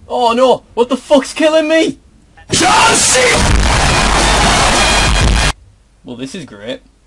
Oh no! What the fuck's killing me? Well, this is great.